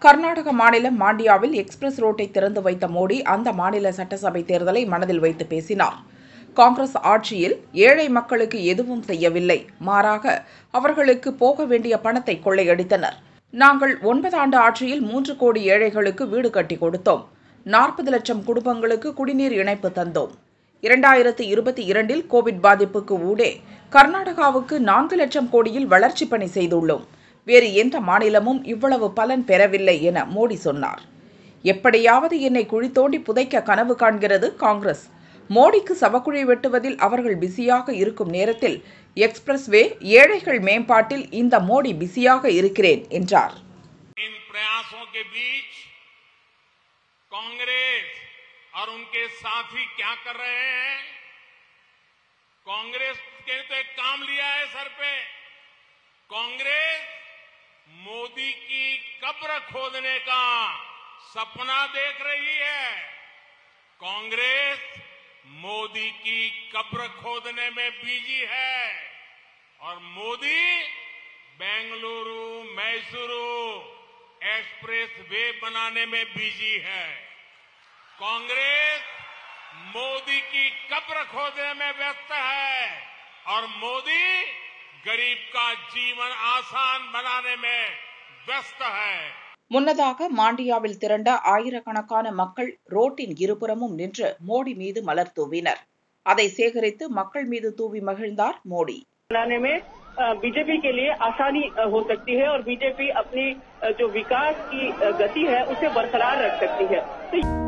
கர்நாடக மாநிலம் மாண்டியாவில் எக்ஸ்பிரஸ் ரோட்டை திறந்து வைத்த மோடி அந்த மாநில சட்டசபை தேர்தலை மனதில் வைத்து பேசினார். காங்கிரஸ் ஆட்சியில் ஏழை மக்களுக்கு எதுவும் செய்யவில்லை, மாறாக அவர்களுக்கு போக வேண்டிய பணத்தை கொள்ளையடித்தனர். நாங்கள் 9 ஆண்டு ஆட்சியில் 3 கோடி ஏழைகளுக்கு வீடு கட்டி கொடுத்தோம். 40 லட்சம் குடும்பங்களுக்கு குடிநீர் இணைப்பு தந்தோம். 2022இல் கோவிட் பாதிப்புக்கு ஊடே கர்நாடகாவுக்கு 4 லட்சம் கோடியில் வளர்ச்சி பணி செய்துள்ளோம். வேறு எந்த மாநிலமும் இவ்வளவு பலன் பெறவில்லை என மோடி சொன்னார். எப்படியாவது என்னை குழி தோண்டி புதைக்க கனவு காண்கிறது காங்கிரஸ். மோடிக்கு சவக்குழி வெட்டுவதில் அவர்கள் பிஸியாக இருக்கும் நேரத்தில் எக்ஸ்பிரஸ் வே ஏழைகள் மேம்பாட்டில் இந்த மோடி பிஸியாக இருக்கிறேன் என்றார். कांग्रेस और उनके साथी क्या कर रहे हैं? कांग्रेस के तो एक काम लिया है सर पे। कांग्रेस मोदी की कब्र खोदने का सपना देख रही है। कांग्रेस मोदी की कब्र खोदने में बिजी है और मोदी बेंगलुरु मैसूरू एक्सप्रेस वे बनाने में बिजी है। कांग्रेस मोदी की कब्र खोदने में व्यस्त है और मोदी गरीब का जीवन आसान बनाने में व्यस्त है. முன்னதாக மாண்டியாவில் திரண்ட ஆயிரக்கணக்கான மக்கள் ரோட்டின் இருபுறமும் நின்று மோடி மீது மலர் தூவினர். அதை சேகரித்து மக்கள் மீது தூவி மகிழ்ந்தார் மோடி. बीजेपी के लिए आसानी हो सकती है और बीजेपी अपनी जो विकास की गति है उसे बरकरार रख सकती है।